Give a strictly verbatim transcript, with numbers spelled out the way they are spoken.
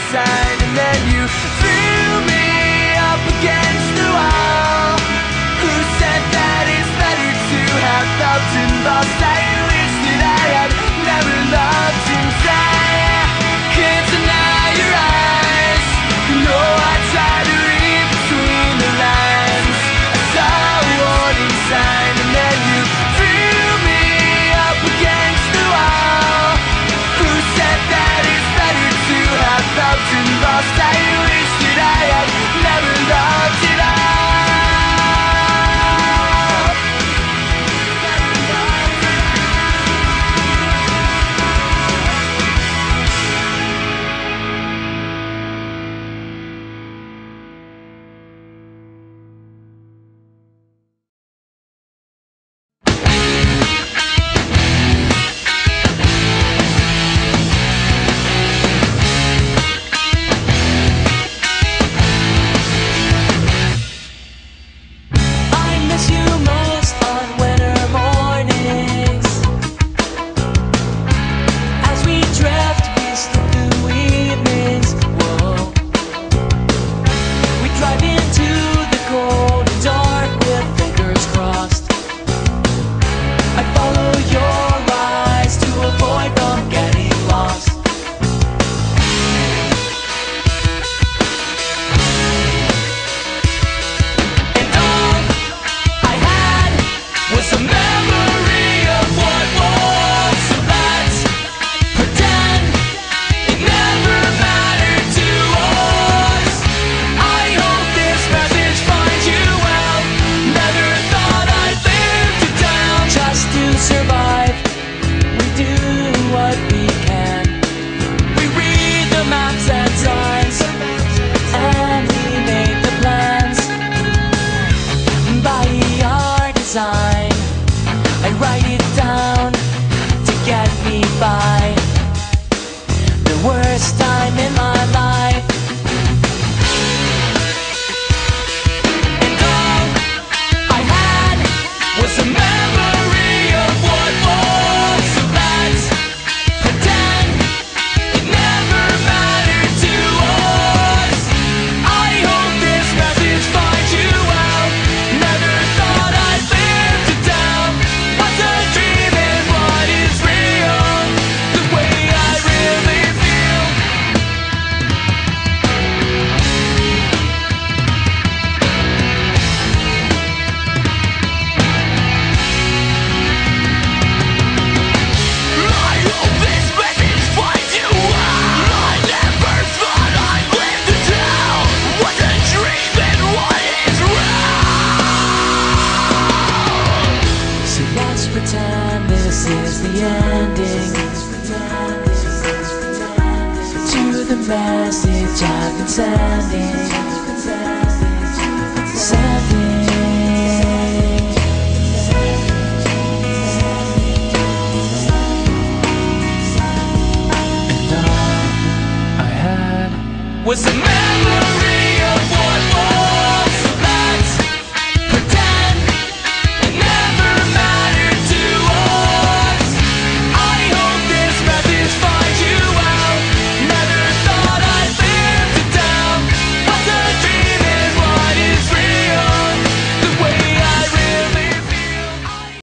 sign, and then you threw me up against the wall. Who said that it's better to have felt involved? I wish that I had never loved since I can't deny your eyes. You know I tried to read between the lines. I saw a warning sign, and then you threw me up against the wall. Who said that it's better to have felt involved? I wish that I had never loved at all. Message I've been sending.